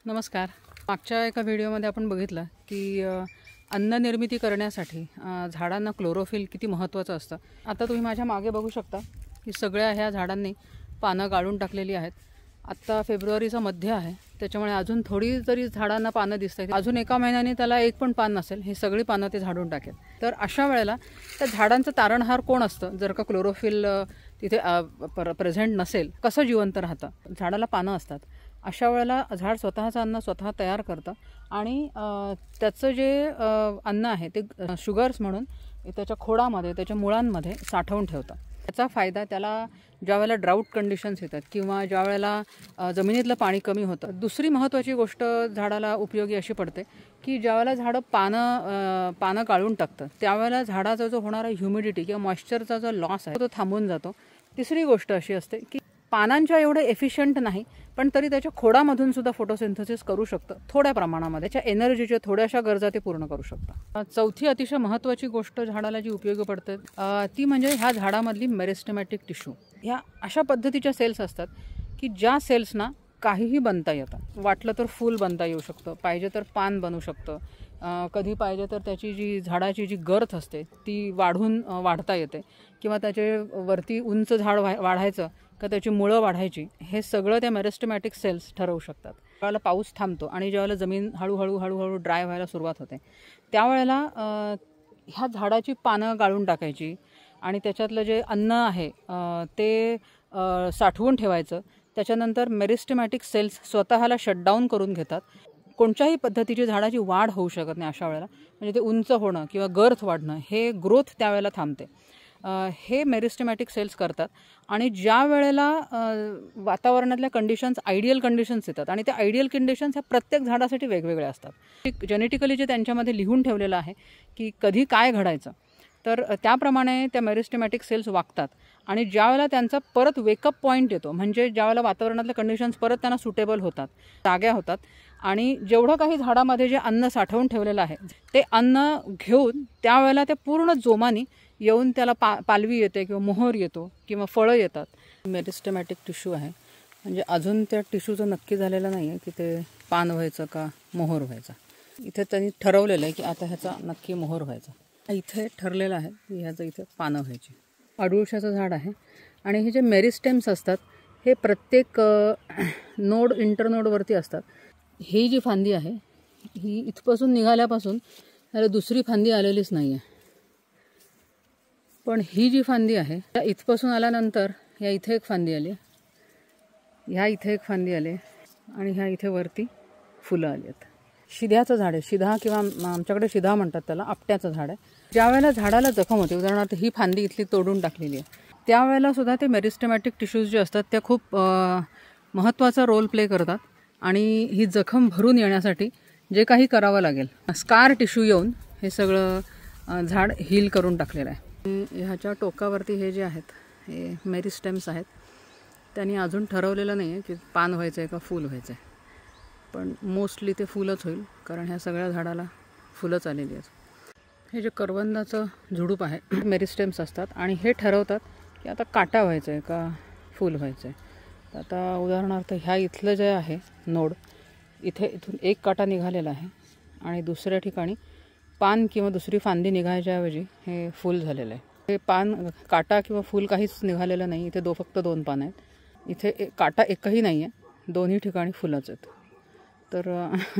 नमस्कार. मागच्या एका व्हिडिओमध्ये आपण बघितलं की अन्न निर्मिती करण्यासाठी झाडांना क्लोरोफिल किती महत्त्वाचं असतं. आता तुम्ही माझ्या मागे बघू शकता की सगळ्या ह्या झाडांनी पानं गाळून टाकलेली आहेत. आत्ता फेब्रुवारीचा मध्य आहे, त्याच्यामुळे अजून थोडी जरी झाडांना पानं दिसत आहेत, अजून एका महिन्याने त्याला एक पण पान नसेल, हे सगळी पानं ते झाडून टाकेल. तर अशा वेळेला त्या झाडांचं तारणहार कोण असतं? जर का क्लोरोफिल तिथे प्रेझेंट नसेल, कसं जिवंत राहतं? झाडाला पानं असतात. अशा वेळेला झाड स्वतःचं अन्न स्वतः तयार करतं आणि त्याचं जे अन्न आहे ते शुगर्स म्हणून त्याच्या खोडामध्ये, त्याच्या मुळांमध्ये साठवून ठेवतं. त्याचा फायदा त्याला ज्यावेळेला ड्राऊट कंडिशन्स येतात किंवा ज्यावेळेला जमिनीतलं पाणी कमी होतं. दुसरी महत्त्वाची गोष्ट झाडाला उपयोगी अशी पडते की ज्यावेळेला झाडं पानं गाळून टाकतं, त्यावेळेला झाडाचा जो होणारा ह्युमिडिटी किंवा मॉइश्चरचा जो लॉस आहे तो थांबून जातो. तिसरी गोष्ट अशी असते की पानांच्या एवढे एफिशियंट नाही, पण तरी त्याच्या खोडामधून सुद्धा फोटोसिंथेसिस करू शकतं थोड्या प्रमाणामध्ये. त्याच्या एनर्जीच्या थोड्याशा गरजा ते पूर्ण करू शकतं. चौथी अतिशय महत्त्वाची गोष्ट झाडाला जी उपयोगी पडते ती म्हणजे ह्या झाडामधली मेरिस्टेमॅटिक टिश्यू. ह्या अशा पद्धतीच्या सेल्स असतात की ज्या सेल्सना काहीही बनता येतं. वाटलं तर फूल बनता येऊ शकतं, पाहिजे तर पान बनू शकतं, कधी पाहिजे तर त्याची जी झाडाची जी गर्थ असते ती वाढता येते, किंवा त्याचे वरती उंच झाड वाढायचं का त्याची मुळं वाढायची, हे सगळं त्या मेरिस्टेमॅटिक सेल्स ठरवू शकतात. ज्यावेळेला पाऊस थांबतो आणि ज्यावेळेला जमीन हळूहळू ड्राय व्हायला सुरुवात होते, त्यावेळेला ह्या झाडाची पानं गाळून टाकायची आणि त्याच्यातलं जे अन्न आहे ते साठवून ठेवायचं. त्याच्यानंतर मेरिस्टेमॅटिक सेल्स स्वतःला शटडाऊन करून घेतात. कोणत्याही पद्धतीची झाडाची वाढ होऊ शकत नाही अशा वेळेला. म्हणजे ते उंच होणं किंवा गर्थ वाढणं, हे ग्रोथ त्यावेळेला थांबते. हे मेरिस्टेमॅटिक सेल्स करतात. आणि ज्या वेळेला वातावरणातल्या कंडिशन्स आयडियल कंडिशन्स येतात, आणि त्या आयडियल कंडिशन्स ह्या प्रत्येक झाडासाठी वेगवेगळ्या असतात. जेनेटिकली जे त्यांच्यामध्ये लिहून ठेवलेलं आहे की कधी काय घडायचं, तर त्याप्रमाणे त्या मेरिस्टेमॅटिक सेल्स वागतात. आणि ज्यावेळेला त्यांचा परत वेकअप पॉईंट येतो, म्हणजे ज्यावेळेला वातावरणातल्या कंडिशन्स परत त्यांना सुटेबल होतात, जाग्या होतात, आणि जेवढं काही झाडामध्ये जे अन्न साठवून ठेवलेलं आहे ते अन्न घेऊन त्यावेळेला ते पूर्ण जोमाने येऊन त्याला पालवी येते किंवा मोहर येतो किंवा फळं येतात. मेरिस्टेमॅटिक टिश्यू आहे, म्हणजे अजून त्या टिश्यूचं नक्की झालेलं नाही आहे की ते पान व्हायचं का मोहर व्हायचा. इथे त्यांनी ठरवलेलं आहे की आता ह्याचा नक्की मोहर व्हायचा. इथे ठरलेलं आहे की ह्याचं इथे पानं व्हायची. अडुळशाचं झाड आहे, आणि हे जे मेरिस्टेम्स असतात हे प्रत्येक नोड इंटरनोडवरती असतात. ही जी फांदी आहे ही इथपासून निघाल्यापासून त्याला दुसरी फांदी आलेलीच नाही आहे. पण ही जी फांदी आहे त्या इथपासून आल्यानंतर ह्या इथे एक फांदी आली, ह्या इथे एक फांदी आली, आणि ह्या इथे वरती फुलं आली आहेत. शिध्याचं झाड आहे, शिधा किंवा आमच्याकडे शिधा म्हणतात त्याला, आपट्याचं झाड आहे. ज्यावेळेला झाडाला जखम होते, उदाहरणार्थ ही फांदी इथली तोडून टाकलेली आहे, त्यावेळेला सुद्धा ते मेरिस्टेमॅटिक टिश्यूज जे असतात त्या खूप महत्त्वाचा रोल प्ले करतात. आणि ही जखम भरून येण्यासाठी जे काही करावं लागेल, स्कार टिश्यू येऊन हे सगळं झाड हील करून टाकलेलं आहे. ह्याच्या टोकावरती हे जे आहेत हे मेरिस्टेम्स आहेत. त्यांनी अजून ठरवलेलं नाही आहे की पान व्हायचं आहे का फूल व्हायचं आहे, पण मोस्टली ते फुलच होईल, कारण ह्या सगळ्या झाडाला फुलंच आलेली आहेत. हे जे करवंदाचं झुडूप आहे, मेरिस्टेम्स असतात, आणि हे ठरवतात की आता काटा व्हायचं आहे का फूल व्हायचं आहे. आता उदाहरणार्थ ह्या इथलं जे आहे नोड, इथून एक काटा निघालेला आहे, आणि दुसऱ्या ठिकाणी पान किंवा दुसरी फांदी निघायच्याऐवजी हे फूल झालेलं आहे. हे काटा किंवा फूल काहीच निघालेलं नाही. इथे फक्त 2 पानं आहेत. इथे काटा एकही नाही आहे, दोन्ही ठिकाणी फुलंच आहेत. तर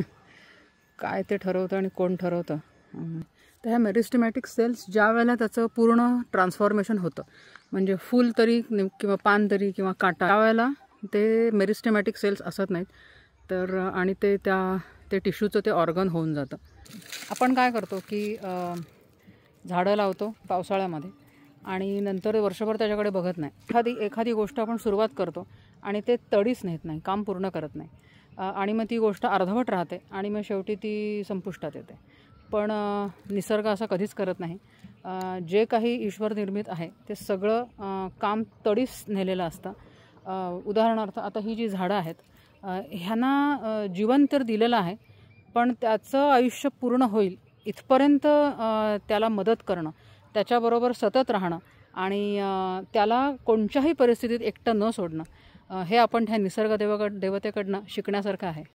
काय ते ठरवतं आणि कोण ठरवतं? तर ह्या मेरिस्टेमॅटिक सेल्स ज्या वेळेला त्याचं पूर्ण ट्रान्सफॉर्मेशन होतं, म्हणजे फूल तरी किंवा पान तरी किंवा काटा, त्यावेळेला ते मेरिस्टेमॅटिक सेल्स असत नाहीत. तर आणि ते टिश्यूचं ते ऑर्गन होऊन जातं. आपण काय करतो की झाडं लावतो पावसाळ्यामध्ये, आणि नंतर वर्षभर त्याच्याकडे बघत नाही. एखादी गोष्ट आपण सुरुवात करतो आणि ते तडीच नेत नाही, काम पूर्ण करत नाही, आणि मग ती गोष्ट अर्धवट राहते आणि मग शेवटी ती संपुष्टात येते. पण निसर्ग असं कधीच करत नाही. जे काही ईश्वर निर्मित आहे ते सगळं काम तडीच नेलेलं असतं. उदाहरणार्थ आता ही जी झाडं आहेत ह्यांना जीवन तर दिलेलं आहे, पण त्याचं आयुष्य पूर्ण होईल इथपर्यंत त्याला मदत करणं, त्याच्याबरोबर सतत राहणं, आणि त्याला कोणत्याही परिस्थितीत एकटं न सोडणं, हे आपण ह्या निसर्ग देवतेकडनं शिकण्यासारखं आहे.